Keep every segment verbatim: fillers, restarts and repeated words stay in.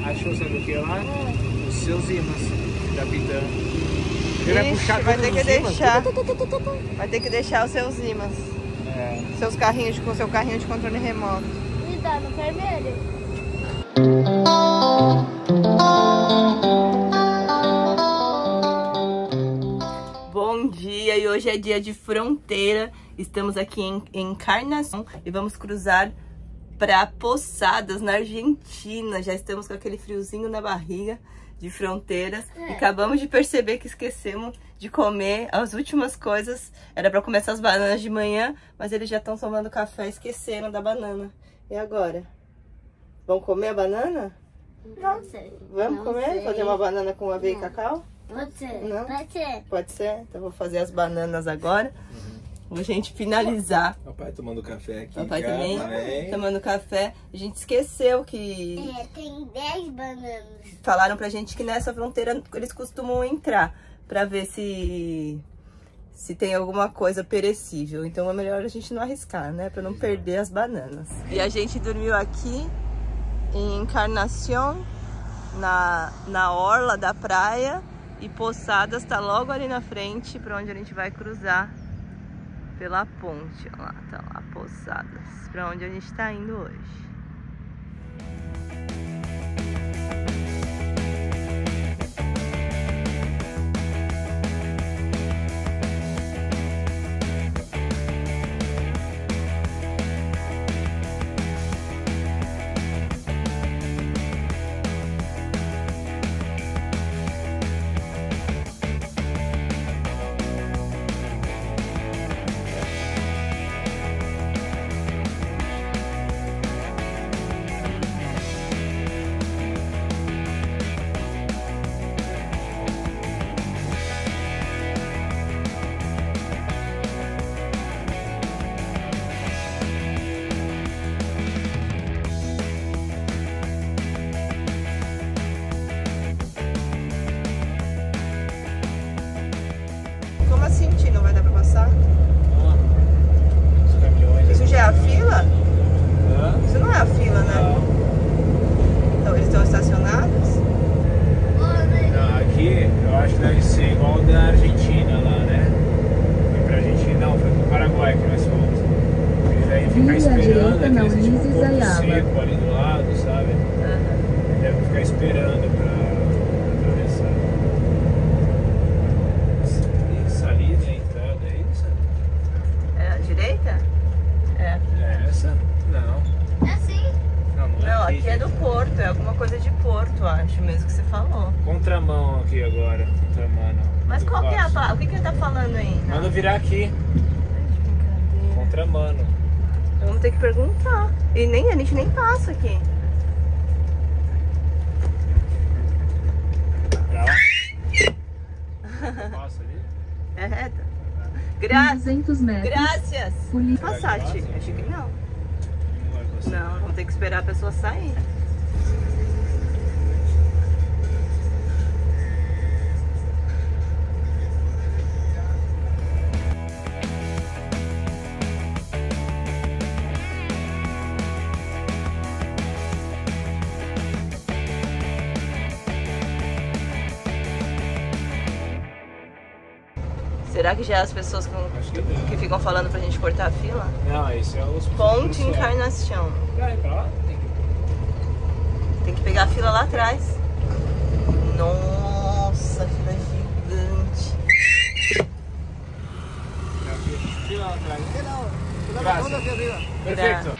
achou, sabe o que lá? Os seus ímãs da pitanga. Ele vai puxar, vai ter que deixar. Vai ter que deixar os seus ímãs. É. Seus carrinhos com seu carrinho de controle remoto. E dá no vermelho. Bom dia, e hoje é dia de fronteira. Estamos aqui em Encarnação e vamos cruzar para Posadas, na Argentina. Já estamos com aquele friozinho na barriga de fronteiras. É. E acabamos de perceber que esquecemos de comer as últimas coisas. Era para comer essas bananas de manhã, mas eles já estão tomando café e esqueceram da banana. E agora? Vamos comer a banana? Não sei. Vamos Não comer? sei. Fazer uma banana com aveia e cacau? Pode ser. Não? Pode ser. Pode ser? Então vou fazer as bananas agora. Uhum. Pra gente finalizar. Papai tomando café aqui. Papai cara, também também tomando café. A gente esqueceu que... É, tem dez bananas. Falaram pra gente que nessa fronteira eles costumam entrar pra ver se... se tem alguma coisa perecível. Então é melhor a gente não arriscar, né? Pra não perder as bananas. E a gente dormiu aqui em Encarnação, na, na orla da praia. E Posadas tá logo ali na frente, pra onde a gente vai cruzar pela ponte. Olha lá, tá lá, Posadas, pra onde a gente tá indo hoje. Como assim, Tio? Não vai dar pra passar? Ah, os caminhões. Isso já é a fila? Hã? Isso não é a fila, né? Não. Então eles estão estacionados? Não, aqui eu acho que deve ser igual da Argentina lá, né? Foi pra Argentina, não, foi pro Paraguai que nós fomos. Eles aí ficam esperando, aqueles tipo um pouco seco ali do lado, sabe? Uhum. Devem ficar esperando pra atravessar. Saída, entrada, é isso? É a direita? É. É essa? Não. É assim? Não, não é. Não, aqui é do Porto, é alguma coisa de Porto, acho mesmo que você falou. Contramão aqui agora, contramano. Mas Do qual que é a passo. palavra? O que, que ele tá falando aí? Não. Manda virar aqui, Brincadeira. contramano. Vamos ter que perguntar. E nem, a gente nem passa aqui. Pra lá. Passa ali. É reta. Graças. duzentos metros. Graças. Polícia. Passar, Tio. Acho que não. Não vai passar. Não, vamos ter que esperar a pessoa sair. Será que já é as pessoas que, Acho que não. que ficam falando pra gente cortar a fila? Não, esse é os... Ponte pessoal. Encarnação. Pra ir pra lá? Tem que... Tem que pegar a fila lá atrás. Nossa, fila gigante. Fila lá atrás. Não, Graças. aqui arriba. Perfeito.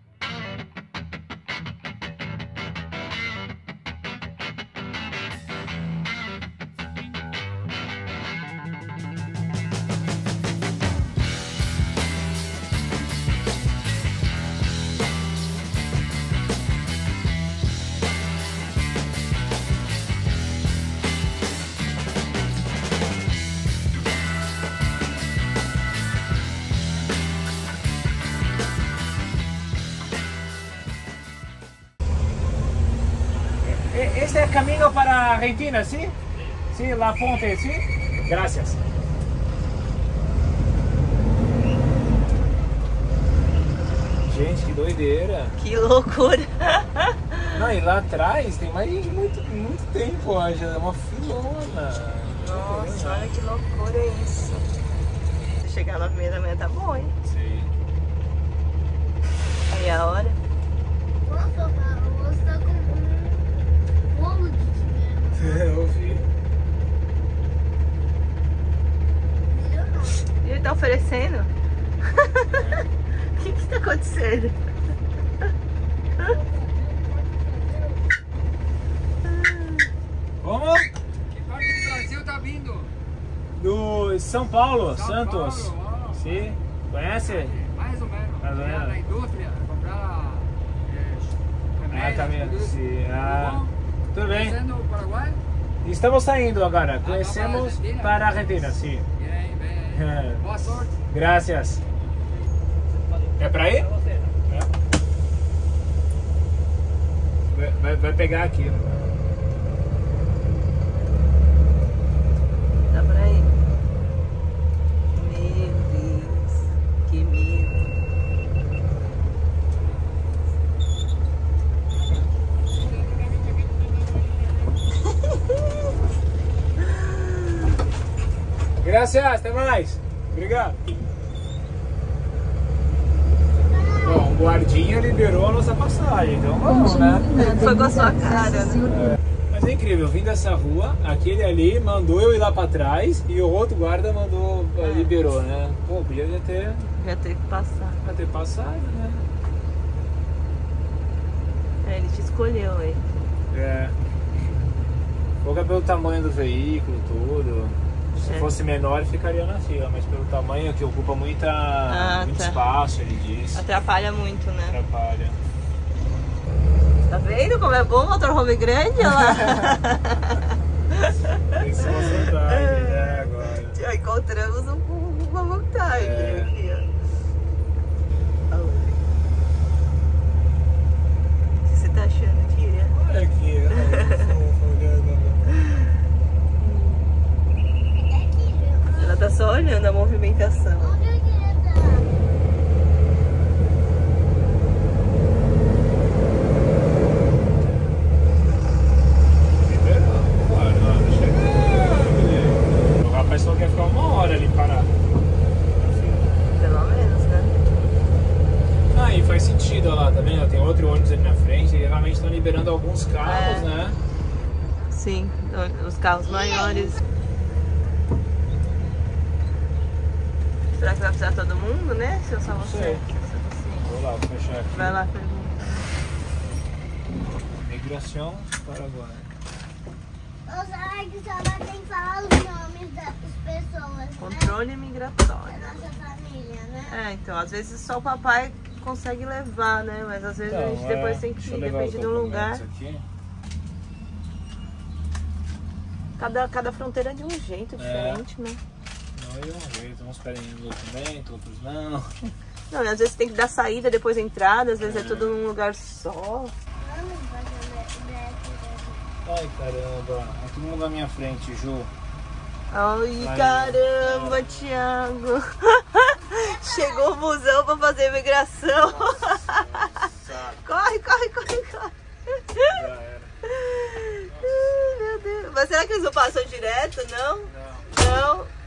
¿Este es camino para Argentina, sí? Sí, la ponte, sí? Gracias. Gente, que doideira. Que loucura. Não, e lá atrás tem mais gente muito, muito tempo, ó, já é uma filona. Nossa, olha que loucura isso. Se chegar nove e meia da manhã tá bom, hein? Sim. Aí a hora. Nossa, o moço tá com um bolo de dinheiro. Eu ouvi. E ele tá oferecendo? O que que tá acontecendo? Como? Que parte do Brasil tá vindo? Do São Paulo, São Santos. Paulo, ó. Sim. Conhece? Mais ou menos. Mais ou É, menos. na indústria, comprar é, Ah, tá vendo? tudo. Sim. Ah, Tudo bom? tudo bem. Conhecendo o Paraguai? Estamos saindo agora. Ah, Conhecemos para a Argentina? para a Argentina, sim. Bem, bem. Boa sorte. Gracias. É pra ir? É. Vai, vai, vai pegar aqui. Dá pra ir? Meu Deus, que medo. Gracias, até mais. Obrigado. Bom, o guardinha liberou a nossa passagem, então vamos, né? Foi com a sua cara, né? É. Mas é incrível, vim dessa rua, aquele ali mandou eu ir lá pra trás e o outro guarda mandou, É. liberou, né? Pô, podia já ter, Já teve que passar. já ter passado, né? É, ele te escolheu aí. É. Pouco é pelo tamanho do veículo, tudo. Se É. fosse menor, ficaria na fila, mas pelo tamanho que ocupa muita, Ah, muito tá. espaço, ele disse. Atrapalha muito, né? Atrapalha. Tá vendo como é bom o motorhome grande? Olha lá. Tem que ser uma vantagem, né, agora. Já encontramos um- uma vantagem É. aqui, ó. Olha. O que você tá achando, Kira? Olha aqui, Ela tá só olhando a movimentação. Onde eu queria estar? O rapaz só quer ficar uma hora ali parado. Pelo menos, né? Ah, e faz sentido, olha lá, tá vendo? Tem outro ônibus ali na frente e realmente estão liberando alguns carros, É. né? Sim, os carros maiores. Será que vai precisar todo mundo, né? Se eu só você? sei. Se eu só você. Vou lá, vou fechar aqui. Vai lá, pergunta. Migração Paraguai. Os Alex só vai ter que falar os nomes das pessoas, né? Controle migratório. Da nossa família, né? É, então, às vezes só o papai consegue levar, né? Mas às vezes a gente Então, depois é, tem que deixa ir, eu levar depende os do lugar. documentos aqui. Cada, cada fronteira é de um jeito diferente, né? Não, é um jeito, uns pedem um documento, outros não. Não, e às vezes tem que dar saída, depois entrada, às vezes é, tudo num lugar só. Vamos fazer o Ai, caramba, é todo mundo na minha frente, Ju. Ai, Ai, caramba, Thiago. Chegou o busão pra fazer imigração. Corre, corre, corre, corre. Já era. Ai, meu Deus. Mas será que eles não passam direto, não? Não. Não.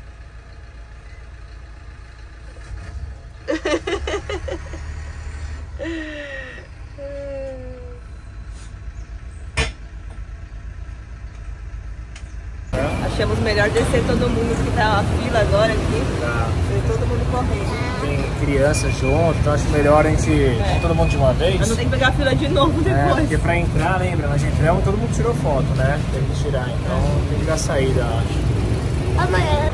Achamos melhor descer todo mundo, que tá a fila agora aqui. Tá. Ver todo mundo correndo. Tem criança junto, então acho melhor a gente ir todo mundo de uma vez. Mas não tem que pegar a fila de novo É, depois. porque pra entrar, lembra, nós entramos, todo mundo tirou foto, né? Tem que tirar, então tem que dar saída, acho. Amanhã.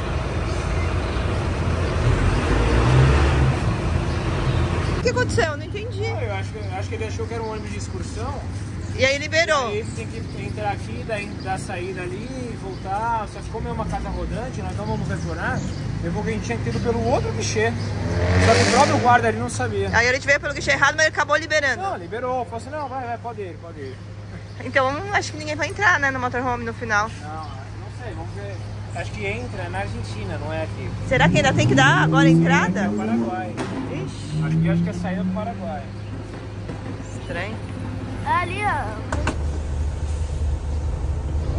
O que aconteceu? Eu não entendi. Ah, eu acho, que- acho que ele achou que era um ônibus de excursão. E aí liberou. Aí tem que entrar aqui, daí dar saída ali e voltar. Só que como é uma casa rodante, nós não vamos retornar, eu vou que a gente tinha que ter ido pelo outro guichê. Só que o próprio guarda ali não sabia. Aí a gente veio pelo guichê errado, mas ele acabou liberando. Não, liberou. Falou assim, não, vai, vai, pode ir, pode ir. Então acho que ninguém vai entrar, né, no motorhome no final. Não, não sei, vamos ver. Acho que entra na Argentina, não é aqui. Será que ainda tem que dar agora a entrada? É o Paraguai. Ixi, Acho que acho que é saída pro Paraguai. estranho. Ali, ó.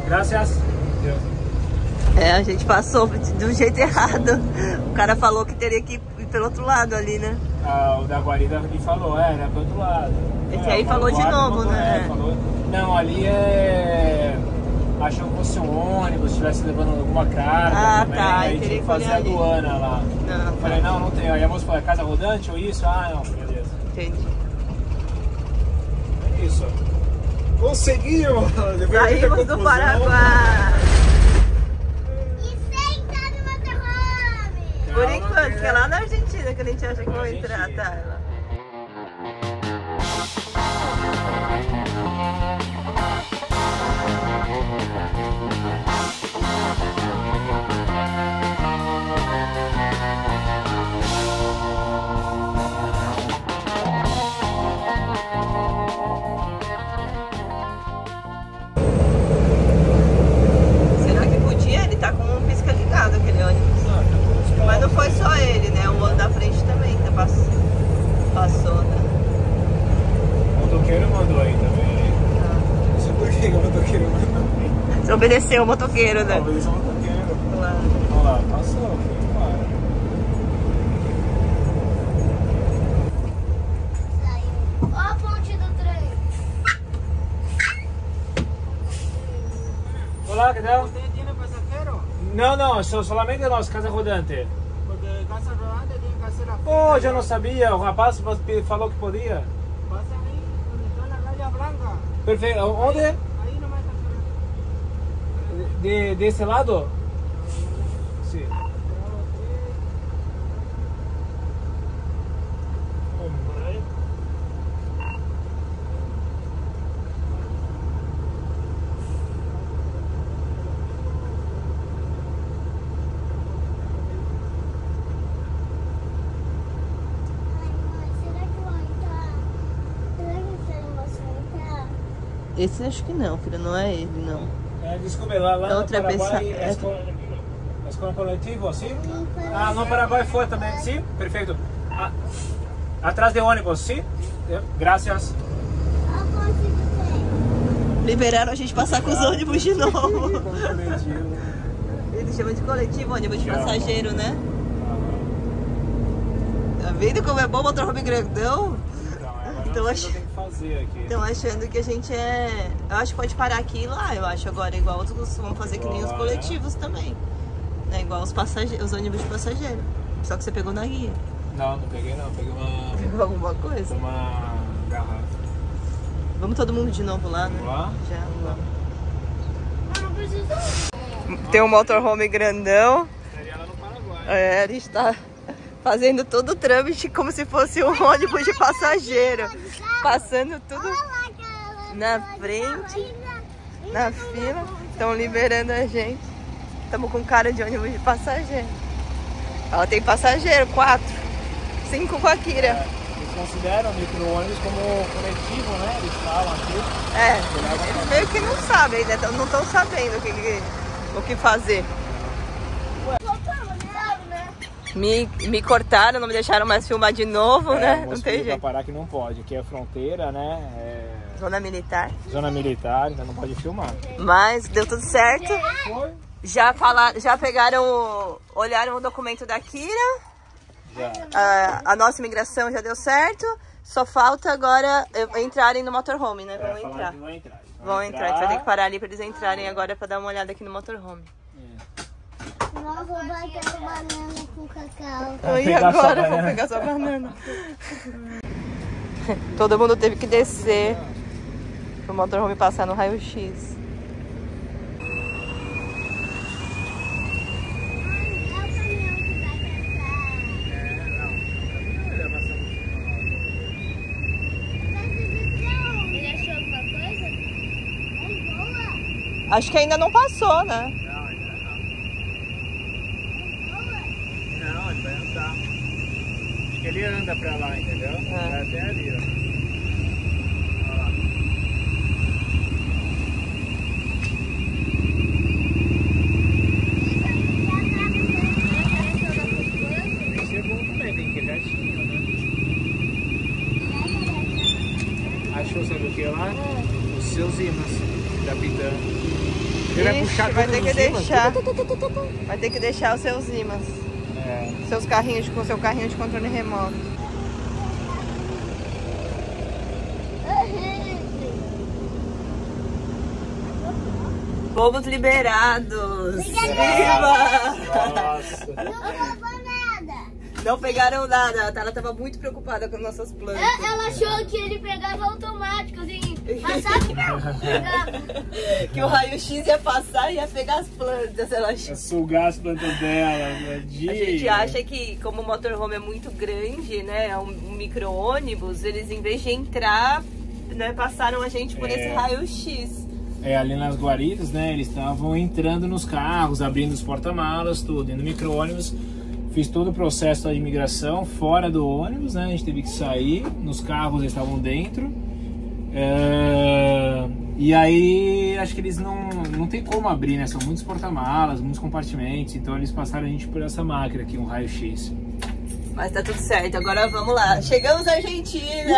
Graças. Deus. É, a gente passou do jeito errado. O cara falou que teria que ir pelo outro lado ali, né? Ah, o da guarida me falou, é, era pro outro lado. Esse é, aí falou de novo, mandou, né? É, falou, não, ali é... Achou que fosse um ônibus, estivesse levando alguma carga Ah, também, tá, aí tinha que fazer a ali. aduana lá. Não, Eu falei, não, não tem. Aí a moça falou, é casa rodante ou isso? Ah, não, beleza. Entendi. É isso. Conseguimos! Saímos do Paraguai! E senta no motorhome! Por Não, enquanto, não que é lá na Argentina que a gente acha que vão Argentina. entrar, tá? Será que podia? Ele tá com um pisca ligado, aquele ônibus. Mas não foi só ele, né? O outro da frente também tá pass... passou, né? O motoqueiro mandou aí também. Não sei por que o motoqueiro mandou aí. Você obedeceu o motoqueiro, né? Talvez o motoqueiro. Claro. Olha lá, passou, foi embora. Saiu. Ó a ponte do trem. Olá, que tal? ¿Usted tiene pasajero? Não, não, só, solamente nós, casa rodante. Porque casa rodante tiene que hacer la Oh, já não sabia, o rapaz falou que podia. Pasa ahí donde está la raya blanca. Perfeito, onde? Ahí nomás está. De, desse lado? Sim. Ai, mãe, será que vão entrar? Será que esse ônibus vai entrar? Esse acho que não, filho, não é ele, não. É, desculpe, lá, lá É no outra Paraguai pessoa, é é- escola, é escola coletiva, sim? Sim, Ah, no Paraguai foi também, sim? Perfeito. Ah, atrás de ônibus, sim? É, Graças. a ponte do trem. Liberaram a gente passar com os ônibus de novo. Coletivo. Eles chamam de coletivo, ônibus de Chama. passageiro, né? Tá vendo como é bom o motorhome grandão? Então, agora Então, eu acho- sei o que eu tenho que fazer aqui. Estão achando que a gente é... Eu acho que pode parar aqui e lá, eu acho agora, igual outros vão fazer que nem os Igual lá, coletivos também. É igual os, passage... os ônibus de passageiro. Só que você pegou na guia. Não, não peguei não, peguei uma, Pegou alguma coisa? uma garrafa. Vamos todo mundo de novo lá, né? Vamos lá? Já, vamos. Eu não preciso. Tem um motorhome grandão. Seria lá no Paraguai. É, a gente tá fazendo todo o trâmite como se fosse um ônibus de passageiro. Passando tudo na frente, na fila. Estão liberando a gente. Estamos com cara de ônibus de passageiro. Ela tem passageiro, quatro. Cinco com a Kira. É, eles consideram o micro-ônibus como coletivo, né? Eles falam aqui. É, eles meio que não sabem, né? Não estão sabendo o que, o que fazer. Me, me cortaram, não me deixaram mais filmar de novo, É, né? o moço Não tem pediu pra jeito. parar que não pode. Aqui é fronteira, né? É Zona militar. zona militar, então não pode filmar. Mas deu tudo certo. Foi? Já falaram, já pegaram, o- olharam o documento da Kira. Já. A, a nossa imigração já deu certo. Só falta agora eh, entrarem no motorhome, né? É, Vão falaram entrar. que vão entrar. Vão entrar. A gente vai ter que parar ali pra eles entrarem agora pra dar uma olhada aqui no motorhome. Nós vamos bater banana com cacau. E pegar sua agora vou banana. pegar sua banana. Todo mundo teve que descer pro motorhome passar no raio-x. Ele achou alguma coisa? É boa. Acho que ainda não passou, né? Não, ainda não. Não, ele vai andar. Acho que ele anda pra lá, entendeu? É. Vai até ali, ó. Olha lá. Tem que ser bom também, tem que ir retinho, né? Achou, sabe o que lá? Os seus ímãs. tá pitando. Ele vai puxar vai ter que deixar. Tu, tu, tu, tu, tu, tu. Vai ter que deixar os seus ímãs. É. Seus carrinhos com seu carrinho de controle remoto. Povos liberados! Viva! Nossa! Não roubou nada. Não pegaram nada, ela tava muito preocupada com nossas plantas. Ela achou que ele pegava automático, assim, passava pra pegar. Que o raio-x ia passar e ia pegar as plantas, ela achou. Ia sugar as plantas dela, né? A gente acha que, como o motorhome é muito grande, né, é um, um micro-ônibus, eles em vez de entrar, né, passaram a gente por É. esse raio-x. É, ali nas guaritas, né, eles estavam entrando nos carros, abrindo os porta-malas, tudo. E no micro-ônibus, fiz todo o processo de imigração fora do ônibus, né, a gente teve que sair, nos carros eles estavam dentro. É... E aí, acho que eles não, não tem como abrir, né, são muitos porta-malas, muitos compartimentos, então eles passaram a gente por essa máquina aqui, um raio-x. Mas tá tudo certo, agora vamos lá. Chegamos na Argentina!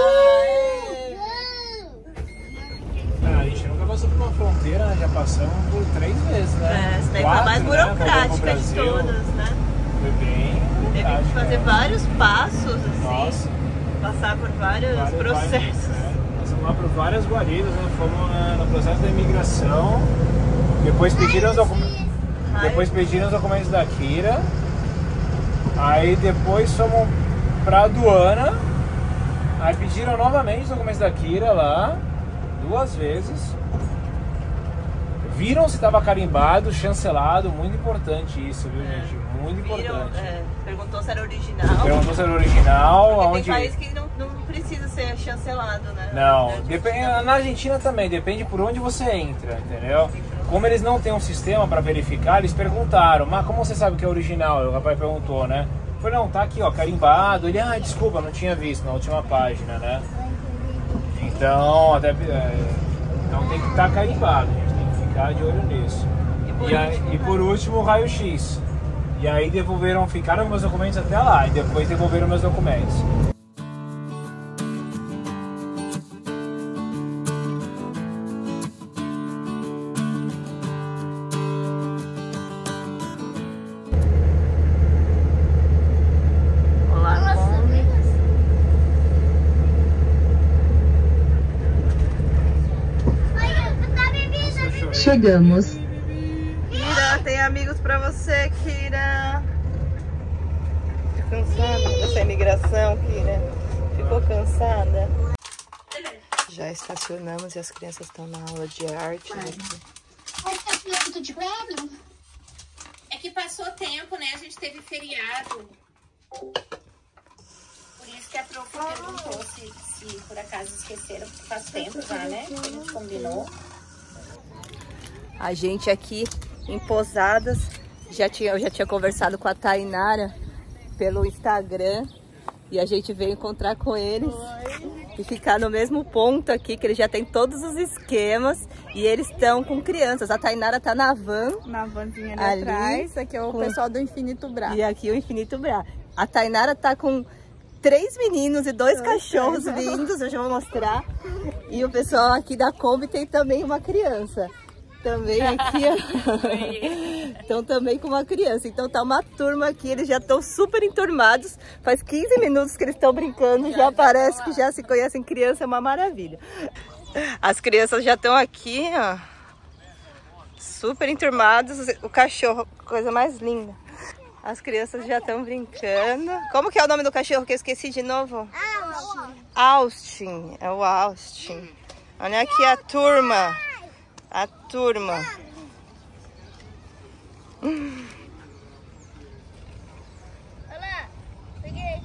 Ah, a gente nunca passou por uma fronteira, né? Já passamos por três vezes, né? É, essa daí foi a mais Quatro, né? burocrática Voltamos pro de Brasil. todas, né? Foi bem Teve que burocrática, fazer né? vários passos, assim, Nossa, passar por vários vários- processos. vários, né? Passamos lá por várias guaridas, né? Fomos na- no processo da imigração, depois pediram os documentos. Ai, Depois pediram os documentos da Kira. Aí depois fomos pra aduana. Aí pediram novamente os documentos da Kira lá, duas vezes. Viram se estava carimbado, chancelado, muito importante isso, viu, gente? Muito viram, importante. é, perguntou se era original. Perguntou se era original, Porque aonde... tem país que não, não precisa ser chancelado, né? Não, É, depende, na Argentina também, depende por onde você entra, entendeu? Como eles não têm um sistema para verificar, eles perguntaram, mas como você sabe que é original? O rapaz perguntou, né? Eu falei, não, tá aqui, ó, carimbado. Ele, ah, desculpa, não tinha visto na última página, né? Então, até, é, então tem que estar carimbado, a gente tem que ficar de olho nisso. E por E, aí- último, e por último, o raio-x. E aí devolveram, ficaram meus documentos até lá, e depois devolveram meus documentos. Olá, Nossa, Kombi. bem assim. Olha, tá bebendo. Chegamos. Kira, tem amigos pra você, Kira. Tá cansada dessa imigração, Kira? Ficou cansada? Já estacionamos e as crianças estão na aula de arte. Olha, tá feito de velho. É que passou tempo, né? A gente teve feriado. Por isso que a prof perguntou se, se por acaso esqueceram, porque faz tempo já, né? Que a gente combinou. A gente aqui em Posadas, já tinha, eu já tinha conversado com a Tainara pelo Instagram e a gente veio encontrar com eles e ficar no mesmo ponto aqui, que eles já têm todos os esquemas e eles estão com crianças. A Tainara tá na van Na vanzinha ali, Ali, atrás, aqui é o com- pessoal do Infinito Bra. e aqui o Infinito Bra. A Tainara tá com três meninos e dois cachorros lindos, eu já vou mostrar. E o pessoal aqui da Kombi tem também uma criança. Também aqui, ó. Estão também com uma criança. Então tá uma turma aqui, eles já estão super enturmados. Faz quinze minutos que eles estão brincando, já parece que já se conhecem. Criança é uma maravilha. As crianças já estão aqui, ó. Super enturmados. O cachorro, coisa mais linda. As crianças já estão brincando. Como que é o nome do cachorro que eu esqueci de novo? Austin. É o Austin. Olha aqui a turma. A turma. Olha lá, peguei.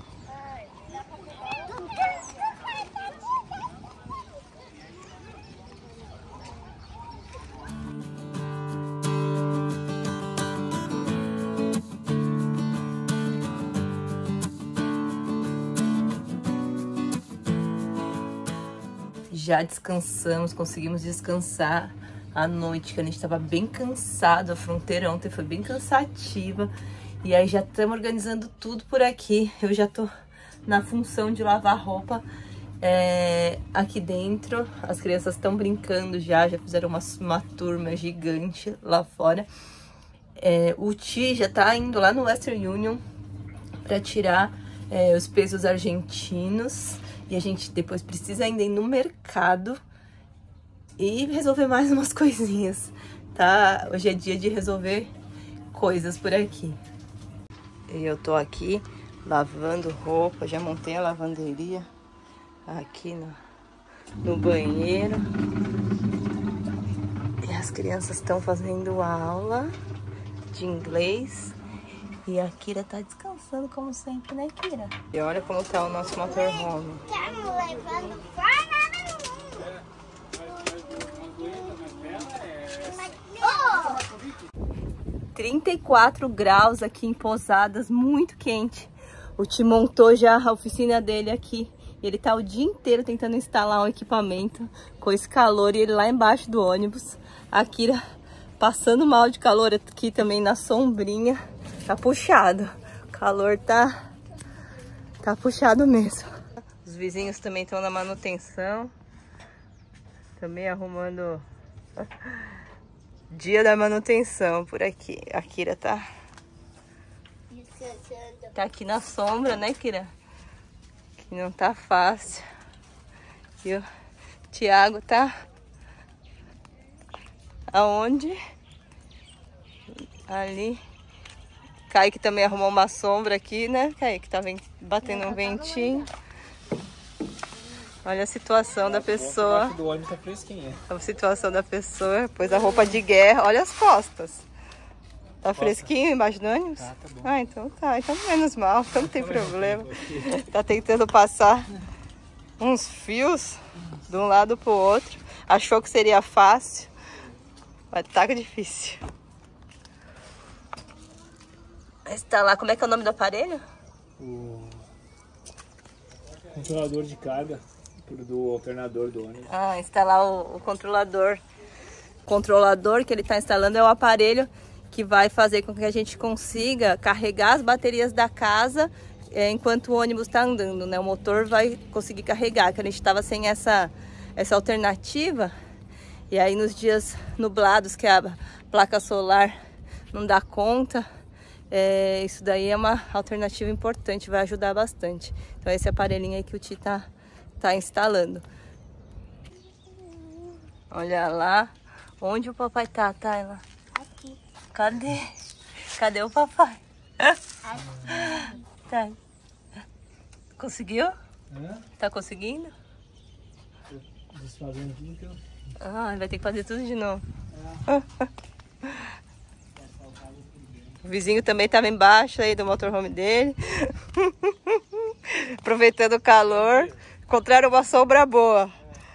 Já descansamos, conseguimos descansar à noite, que a gente estava bem cansado. A fronteira ontem foi bem cansativa. E aí já estamos organizando tudo por aqui. Eu já tô na função de lavar roupa É, aqui dentro, as crianças estão brincando já, já fizeram uma, uma turma gigante lá fora. É, o Ti já tá indo lá no Western Union para tirar é, os pesos argentinos. E a gente depois precisa ainda ir no mercado e resolver mais umas coisinhas, tá? Hoje é dia de resolver coisas por aqui. E eu tô aqui lavando roupa, já montei a lavanderia aqui no, no banheiro. E as crianças estão fazendo aula de inglês. E a Kira tá descansando como sempre, né, Kira? E olha como tá o nosso motorhome. Estamos levando fora. trinta e quatro graus aqui em Posadas, muito quente. O Ti montou já a oficina dele aqui. E ele tá o dia inteiro tentando instalar um equipamento com esse calor. E ele lá embaixo do ônibus. A Kira passando mal de calor aqui também na sombrinha. Tá puxado. O calor tá, tá puxado mesmo. Os vizinhos também estão na manutenção. Também arrumando dia da manutenção por aqui. A Kira tá, tá aqui na sombra, né, Kira? Que não tá fácil. E o Thiago tá aonde? Ali. Kaique também arrumou uma sombra aqui, né? Kaique tá batendo um ventinho. Olha a situação da pessoa. Do ônibus tá fresquinha. A situação da pessoa. Pôs a roupa de guerra. Olha as costas. Tá fresquinho embaixo do ônibus? Tá, tá bom. Ah, então tá. Então menos mal. Então não tem problema. Tá tentando passar uns fios de um lado pro outro. Achou que seria fácil. Mas tá difícil. Está lá. Como é que é o nome do aparelho? O controlador de carga do alternador do ônibus. Ah, está lá o, o controlador. O controlador que ele está instalando é o aparelho que vai fazer com que a gente consiga carregar as baterias da casa é, enquanto o ônibus está andando, né? O motor vai conseguir carregar, que a gente estava sem essa, essa alternativa. E aí nos dias nublados que a placa solar não dá conta, é, isso daí é uma alternativa importante, vai ajudar bastante. Então esse aparelhinho aí que o Ti tá, tá instalando. Olha lá onde o papai tá, Tayla. Aqui. Cadê? Cadê o papai? Tá. Conseguiu? É? Tá conseguindo? Desfazendo tudo que eu... Ah, vai ter que fazer tudo de novo. É. O vizinho também estava embaixo aí do motorhome dele. Aproveitando o calor. Encontraram uma sombra boa.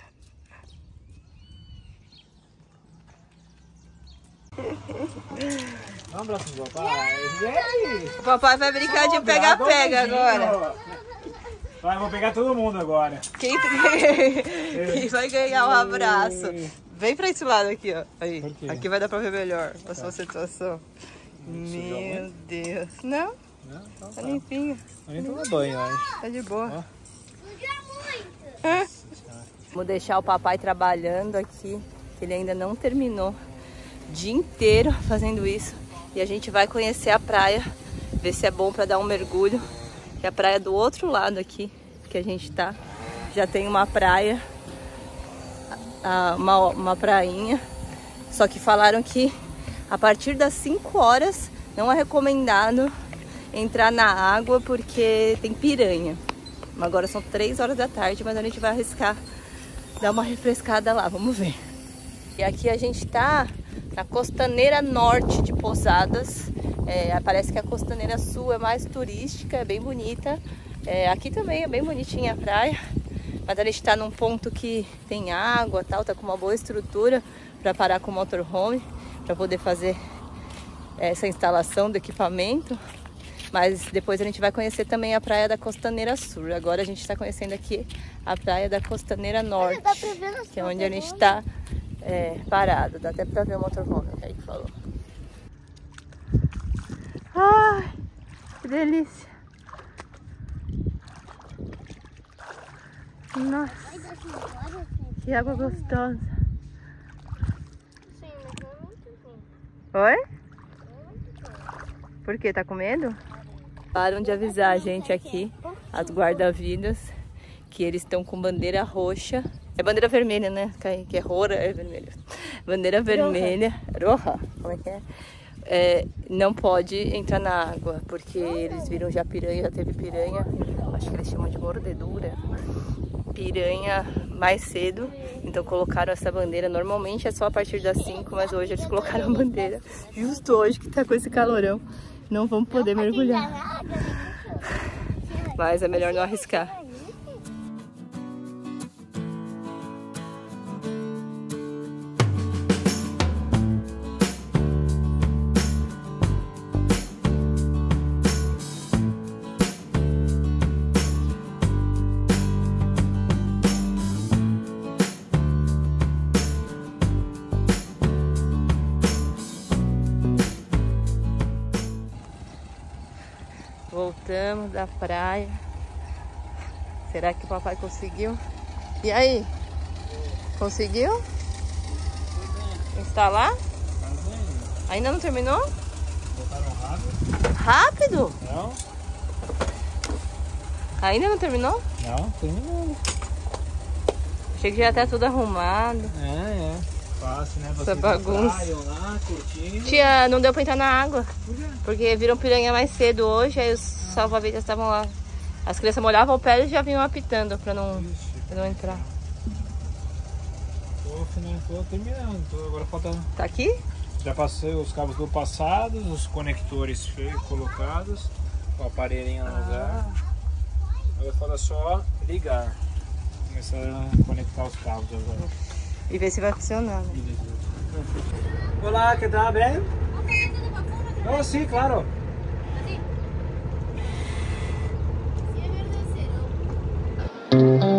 Dá um abraço pro papai. Gente! O papai vai brincar de pega-pega agora. Vai, vou pegar todo mundo agora. Quem, Quem vai ganhar um abraço? Vem pra esse lado aqui, ó. Aí. Aqui vai dar pra ver melhor a sua situação. Meu Deus. Não? Não? Então tá limpinho. Eu nem tomo banho, eu acho. Tá de boa. muito. Vamos deixar o papai trabalhando aqui, que ele ainda não terminou. O dia inteiro fazendo isso. E a gente vai conhecer a praia, ver se é bom pra dar um mergulho. Que é a praia do outro lado aqui, que a gente tá. Já tem uma praia, uma, uma prainha. Só que falaram que a partir das cinco horas não é recomendado entrar na água porque tem piranha. Agora são três horas da tarde, mas a gente vai arriscar dar uma refrescada lá, vamos ver. E aqui a gente tá na costaneira norte de Posadas. É, parece que a costaneira sul é mais turística, é bem bonita. É, aqui também é bem bonitinha a praia, mas a gente tá num ponto que tem água, tal, tá com uma boa estrutura para parar com o motorhome, para poder fazer essa instalação do equipamento. Mas depois a gente vai conhecer também a praia da Costaneira Sul. Agora a gente está conhecendo aqui a praia da Costaneira Norte, que é onde a gente está é, parado. Dá até para ver o motorhome, que aí que falou. Ai, que delícia! Nossa, que água gostosa. Sim, mas não é muito bom. Oi? Por quê? Tá com medo? Param de avisar a gente aqui, as guarda-vidas, que eles estão com bandeira roxa. É bandeira vermelha, né? Que é roxa, é vermelha. Bandeira vermelha. Roja. Como é que é? É, não pode entrar na água, porque eles viram já piranha, já teve piranha, acho que eles chamam de mordedura, piranha mais cedo, então colocaram essa bandeira. Normalmente é só a partir das cinco, mas hoje eles colocaram a bandeira, justo hoje que tá com esse calorão, não vamos poder mergulhar, mas é melhor não arriscar. Voltamos da praia. Será que o papai conseguiu? E aí? Conseguiu? Instalar? Ainda não terminou? Botaram rápido? Rápido? Não. Ainda não terminou? Não, terminou. Achei que já tá tudo arrumado. É, é. Fácil, né? Essa bagunça. Lá, curtindo. Tia, não deu pra entrar na água. Por quê? Porque viram piranha mais cedo hoje, aí os salva-vidas estavam lá. As crianças molhavam o pé e já vinham apitando pra não, pra não entrar. Tô, né? Tô terminando, tô, agora falta... Tá aqui? Já passei os cabos do passado, os conectores feios, colocados, o aparelhinho no lugar. Agora falta só ligar. Começar a conectar os cabos agora. E ver se vai funcionar, né? Olá, que tal? Bem? Oh, sim, claro. Sí, es verdad, cero.